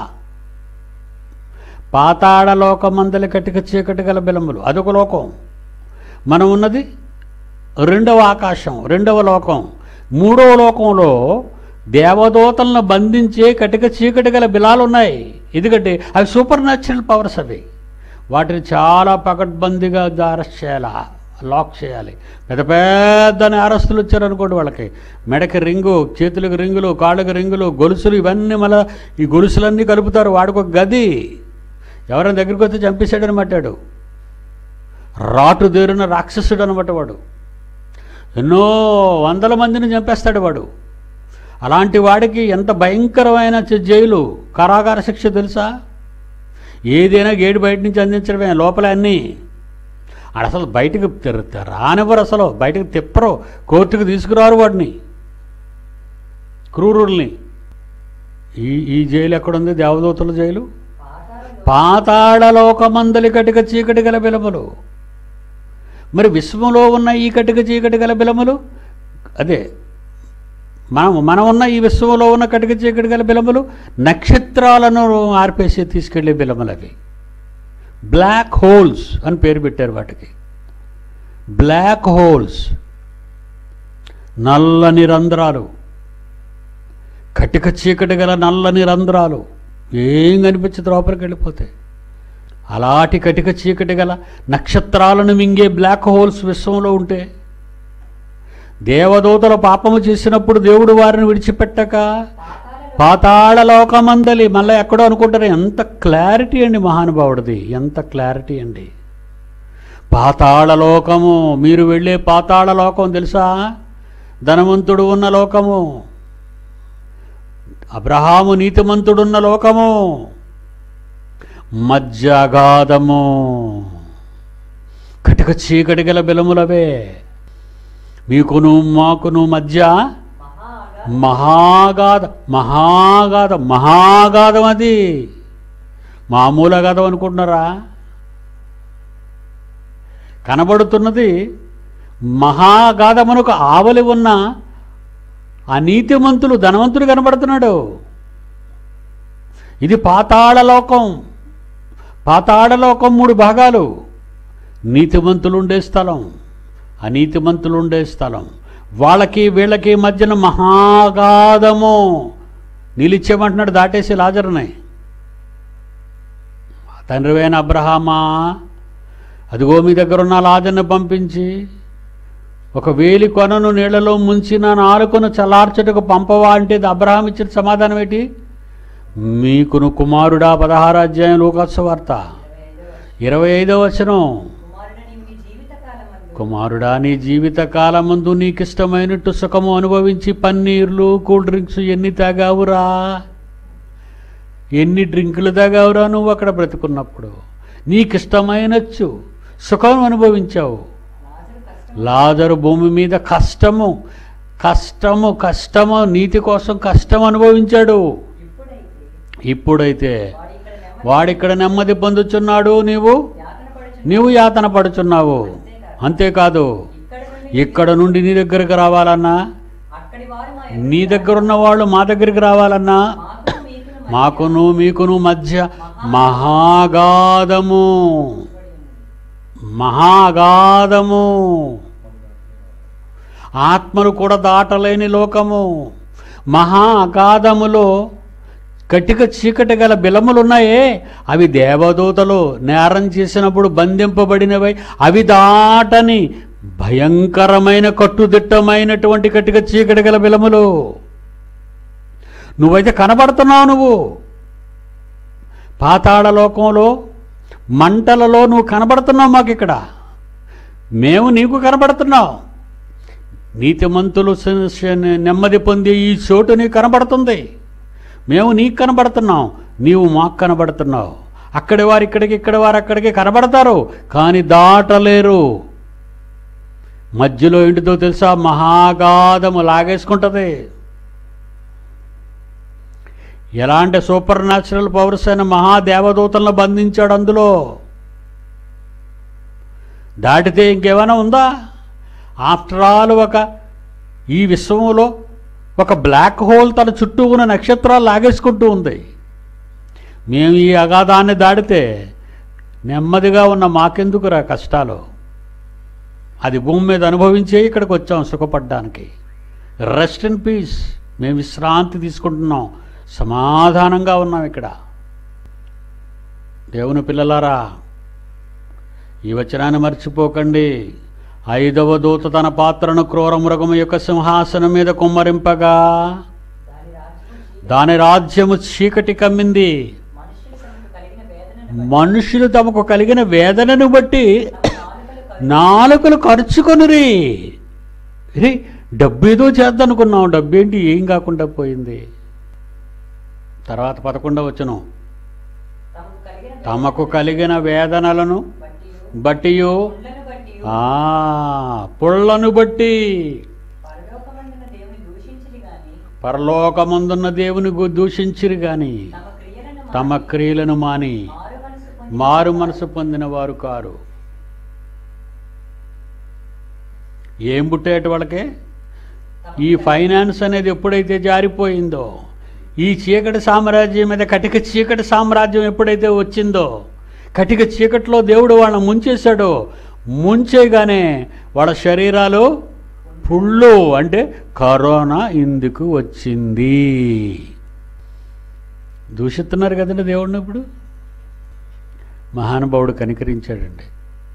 పాతాళ లోకమందలి కటిక చీకటి గల బిలములు అదొక లోకం. మనం ఉన్నది రెండవ ఆకాశం, రెండవ లోకం. మూడవ లోకంలో దేవదూతలను బంధించే కటిక చీకటి గల బిలాలు ఉన్నాయి. ఎందుకంటే అవి సూపర్ న్యాచురల్ పవర్స్. అవి వాటిని చాలా పకడ్బందీగా అరెస్ట్ చేయాలి, లాక్ చేయాలి. పెద్ద పెద్ద నేరస్తులు వచ్చారనుకోండి, వాళ్ళకి మెడకి రింగు, చేతులకు రింగులు, కాళ్ళకి రింగులు, గొలుసులు, ఇవన్నీ మళ్ళీ ఈ గొలుసులన్నీ కలుపుతారు. వాడికి ఒక గది. ఎవరైనా దగ్గరికి వస్తే చంపేశాడని మాట్లాడు. రాటు దేరున రాక్షసుడు అనమాట వాడు. ఎన్నో వందల మందిని చంపేస్తాడు వాడు. అలాంటి వాడికి ఎంత భయంకరమైన జైలు, కారాగార శిక్ష తెలుసా? ఏదైనా గేటు బయట నుంచి అందించడమే, లోపల అన్నీ. అసలు బయటకు రానివ్వరు, అసలు బయటకు తిప్పరు, కోర్టుకు తీసుకురారు వాడిని, క్రూరుల్ని. ఈ ఈ జైలు ఎక్కడుంది? దేవదూతల జైలు. పాతాళ లోకమందలి కటిక చీకటి గల బిలములు. మరి విశ్వంలో ఉన్న ఈ కటిక చీకటి గల బిలములు అదే మనం మనం ఉన్న ఈ విశ్వంలో ఉన్న కటిక చీకటి గల బిలములు నక్షత్రాలను ఆర్పేసి తీసుకెళ్లే బిలములు. అవి బ్లాక్ హోల్స్ అని పేరు పెట్టారు వాటికి. బ్లాక్ హోల్స్, నల్లని రంధ్రాలు, కటిక చీకటి గల నల్లని రంధ్రాలు. ఏం కనిపించదు లోపలికి వెళ్ళిపోతే. అలాంటి కటిక చీకటి గల నక్షత్రాలను మింగే బ్లాక్ హోల్స్ విశ్వంలో ఉంటే, దేవదూతల పాపము చేసినప్పుడు దేవుడు వారిని విడిచిపెట్టక పాతాళ లోకమందలి, మళ్ళీ ఎక్కడో అనుకుంటారు. ఎంత క్లారిటీ అండి మహానుభావుడిది, ఎంత క్లారిటీ అండి. పాతాళ లోకము, మీరు వెళ్ళే పాతాళ లోకం తెలుసా? ధనవంతుడు ఉన్న లోకము, అబ్రహాము నీతిమంతుడున్న లోకము, మధ్యాగాధము, కటిక చీకటి గల బిలములవే. మీకును మాకును మధ్య మహాగాధ, మహాగాధ, మహాగాధం. అది మామూలు గాధం అనుకుంటున్నారా? కనబడుతున్నది మహాగాధమునకు ఆవలి ఉన్న ఆ నీతిమంతులు, ధనవంతుడు కనబడుతున్నాడు. ఇది పాతాళలోకం. పాతాళలోకం మూడు భాగాలు. నీతిమంతులు ఉండే స్థలం, అనీతిమంతులు ఉండే స్థలం. వాళ్ళకి వీళ్ళకి మధ్యన మహాగాధము. నిలిచేమంటున్నాడు దాటేసి లాజరుని. తండ్రివైన అబ్రహామా, అదిగో మీ దగ్గర ఉన్న లాజర్ని పంపించి ఒక వేలి కొనను నీళ్లలో ముంచిన నాలుకను చల్లార్చుటకు పంపవా అంటే అబ్రహాం ఇచ్చిన సమాధానం ఏంటి? మీకును కుమారుడా, పదహారు అధ్యాయం లోకాసువార్త ఇరవై ఐదో వచనం. కుమారుడా, నీ జీవిత కాలమందు నీకు ఇష్టమైనట్టు సుఖము అనుభవించి పన్నీర్లు, కూల్ డ్రింక్స్ ఎన్ని తాగావురా? ఎన్ని డ్రింకులు తాగావురా నువ్వు అక్కడ బ్రతుకున్నప్పుడు? నీకు ఇష్టమైనచ్చు సుఖం అనుభవించావు. లాజరు భూమి మీద కష్టము కష్టము కష్టము నీతి కోసం కష్టం అనుభవించాడు. ఇప్పుడైతే వాడిక్కడ నెమ్మది పొందుచున్నాడు, నీవు నీవు యాతన పడుచున్నావు. అంతేకాదు ఇక్కడ నుండి నీ దగ్గరకు రావాలన్నా, నీ దగ్గర ఉన్న వాళ్ళు మా దగ్గరికి రావాలన్నా, మాకును మీకును మధ్య మహాగాధము మహాగాధము ఆత్మను కూడా దాటలేని లోకము. మహా అగాధములో కటిక చీకటి గల బిలములున్నాయే, అవి దేవదూతలు నేరం చేసినప్పుడు బంధింపబడినవై అవి దాటని భయంకరమైన కట్టుదిట్టమైనటువంటి కటిక చీకటి గల బిలములు. నువ్వైతే కనబడుతున్నావు, నువ్వు పాతాళ లోకంలో మంటలలో నువ్వు కనబడుతున్నావు మాకు. ఇక్కడ మేము నీకు కనబడుతున్నావు. నీతిమంతులు నెమ్మది పొంది ఈ చోటు నీకు కనబడుతుంది. మేము నీకు కనబడుతున్నాం, నీవు మాకు కనబడుతున్నావు. అక్కడి వారు ఇక్కడికి, ఇక్కడి వారు అక్కడికి కనబడతారు, కానీ దాటలేరు. మధ్యలో ఏంటిదో తెలుసా? మహాగాధము లాగేసుకుంటుంది. ఎలాంటి సూపర్ న్యాచురల్ పవర్స్ అయిన మహాదేవదూతలను బంధించాడు అందులో. దాటితే ఇంకేమైనా ఉందా? ఆఫ్టర్ ఆల్ ఒక ఈ విశ్వంలో ఒక బ్లాక్ హోల్ తన చుట్టూ ఉన్న నక్షత్రాలు లాగేసుకుంటూ ఉంది. మేము ఈ అగాధాన్ని దాటితే నెమ్మదిగా ఉన్న మాకెందుకురా కష్టాలు? అది భూమి మీద అనుభవించే ఇక్కడికి వచ్చాం సుఖపడ్డానికి. రెస్ట్ ఇన్ పీస్, మేము విశ్రాంతి తీసుకుంటున్నాం, సమాధానంగా ఉన్నాం ఇక్కడ. దేవుని పిల్లలారా, ఈ వచనాన్ని మర్చిపోకండి. ఐదవ దూత తన పాత్రను క్రూర మృగము యొక్క సింహాసనం మీద కుమ్మరింపగా దాని రాజ్యము చీకటి కమ్మింది. మనుషులు తమకు కలిగిన వేదనను బట్టి నాలుకలు ఖర్చుకొనిరి. ఇది డబ్బు ఏదో చేద్దనుకున్నాం, డబ్బు ఏంటి ఏం కాకుండా పోయింది. తర్వాత పదకొండవ వచనం, తమకు కలిగిన వేదనలను బట్టియు పుళ్ళను బట్టి పరలోకమందున్న దేవుని దూషించిరి గాని తమ క్రియలను మాని మారు మనసు పొందిన వారు కారు. ఏం పుట్టేటి వాళ్ళకే? ఈ ఫైనాన్స్ అనేది ఎప్పుడైతే జారిపోయిందో, ఈ చీకటి సామ్రాజ్యం మీద కటిక చీకటి సామ్రాజ్యం ఎప్పుడైతే వచ్చిందో, కటిక చీకటిలో దేవుడు వాళ్ళని ముంచేశాడో, ముంచేగానే వాళ్ళ శరీరాలు పుళ్ళు అంటే కరోనా ఇందుకు వచ్చింది. దూషిస్తున్నారు కదండి దేవుడిని. ఇప్పుడు మహానుభావుడు కనికరించాడండి.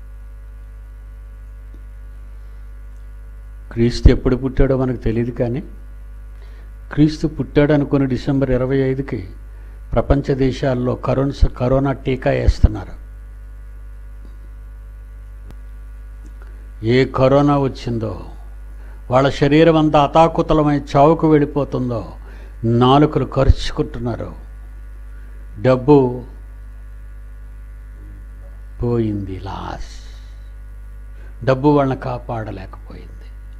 క్రీస్తు ఎప్పుడు పుట్టాడో మనకు తెలియదు, కానీ క్రీస్తు పుట్టాడు అనుకుని డిసెంబర్ ఇరవై ఐదుకి ప్రపంచ దేశాల్లో కరోనా కరోనా టీకా వేస్తున్నారు. ఏ కరోనా వచ్చిందో వాళ్ళ శరీరం అంతా అతాకుతలమై చావుకు వెళ్ళిపోతుందో నాలుకలు ఖర్చుకుంటున్నారు. డబ్బు పోయింది, లాస్. డబ్బు వాళ్ళని కాపాడలేకపోయింది.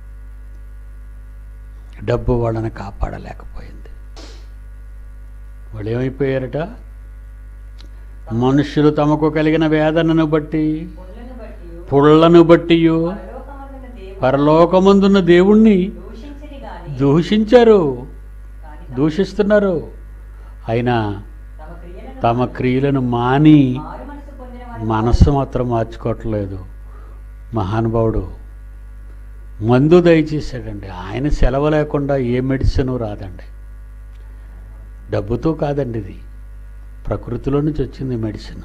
డబ్బు వాళ్ళని కాపాడలేకపోయింది. వాళ్ళు ఏమైపోయారట? మనుషులు తమకు కలిగిన వేదనను బట్టి పుళ్ళను బట్టి పరలోకమందున్న దేవుణ్ణి దూషించారు, దూషిస్తున్నారు. అయినా తమ క్రియలను మాని మనస్సు మాత్రం మార్చుకోవట్లేదు. మహానుభావుడు మందు దయచేశాడండి. ఆయన సెలవు లేకుండా ఏ మెడిసిన్ రాదండి. డబ్బుతో కాదండి, ఇది ప్రకృతిలో నుంచి వచ్చింది మెడిసిన్.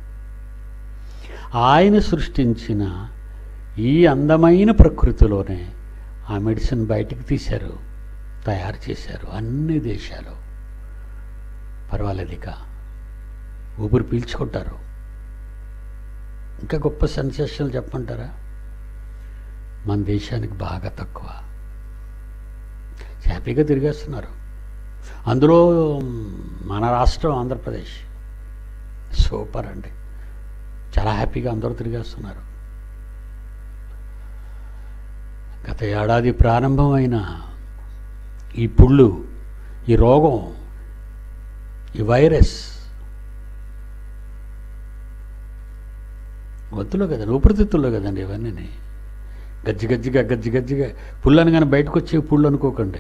ఆయన సృష్టించిన ఈ అందమైన ప్రకృతిలోనే ఆ మెడిసిన్ బయటికి తీశారు, తయారు చేశారు. అన్ని దేశాలు పర్వాలేదు, ఇక ఊపిరి పీల్చుకుంటారు. ఇంకా గొప్ప సెన్సేషన్లు చెప్పంటారా? మన దేశానికి బాగా తక్కువ, హ్యాపీగా తిరిగేస్తున్నారు. అందులో మన రాష్ట్రం ఆంధ్రప్రదేశ్ సూపర్ అండి, చాలా హ్యాపీగా అందరూ తిరిగేస్తున్నారు. గత ఏడాది ప్రారంభమైన ఈ పుళ్ళు, ఈ రోగం, ఈ వైరస్ గొంతులో కదండి, ఊపిరితిత్తుల్లో కదండి ఇవన్నీ. గజ్జి గజ్జిగా గజ్జి గజ్జిగా పుళ్ళు అనగానే బయటకు వచ్చే పుళ్ళు అనుకోకండి,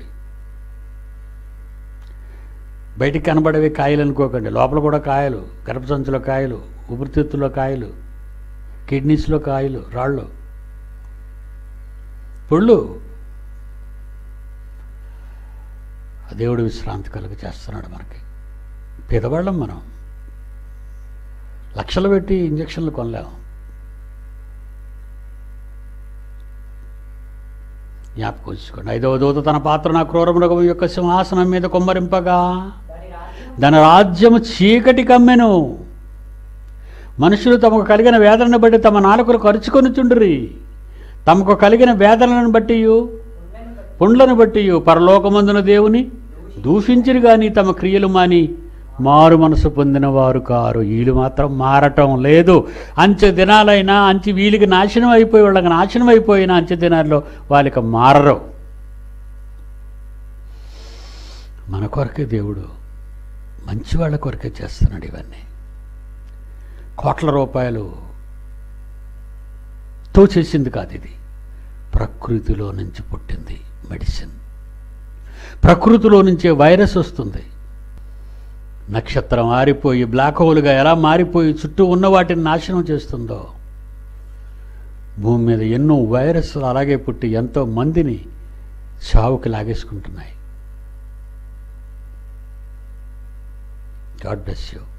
బయటికి కనబడేవి కాయలు అనుకోకండి. లోపల కూడా కాయలు, గర్భసంచిలో కాయలు, ఊపిరితిత్తుల్లో కాయలు, కిడ్నీస్లో కాయలు, రాళ్ళు, పుళ్ళు. దేవుడు విశ్రాంతి కలుగ చేస్తున్నాడు మనకి. పేదవాళ్ళం మనం, లక్షలు పెట్టి ఇంజక్షన్లు కొనలేము. జ్ఞాపకం ఉంచుకోండి. ఐదవ దూత తన పాత్ర నా క్రూర మృగం యొక్క సింహాసనం మీద కొమ్మరింపగా దాని రాజ్యము చీకటి కమ్మెను. మనుషులు తమకు కలిగిన వేదనను బట్టి తమ నాలుకలు కరుచుకొనుచుండ్రి. తమకు కలిగిన వేదనలను బట్టి పుండ్లను బట్టి పరలోకమందున దేవుని దూషించిరు కానీ తమ క్రియలు మాని మారు మనసు పొందిన వారు కారు. వీళ్ళు మాత్రం మారటం లేదు. అంచె దినాలైనా అంచె వీళ్ళకి నాశనం అయిపోయి వాళ్ళకి నాశనం అయిపోయిన అంచె దినాల్లో వాళ్ళకి మారరు. మన కొరకే దేవుడు మంచి వాళ్ళ కొరకే చేస్తున్నాడు ఇవన్నీ. కోట్ల రూపాయలుతో చేసింది కాదు ఇది, ప్రకృతిలో నుంచి పుట్టింది మెడిసిన్. ప్రకృతిలో నుంచే వైరస్ వస్తుంది. నక్షత్రం ఆరిపోయి బ్లాక్ హోల్గా ఎలా మారిపోయి చుట్టూ ఉన్న వాటిని నాశనం చేస్తుందో, భూమి మీద ఎన్నో వైరస్లు అలాగే పుట్టి ఎంతో మందిని చావుకి లాగేసుకుంటున్నాయి. God bless you.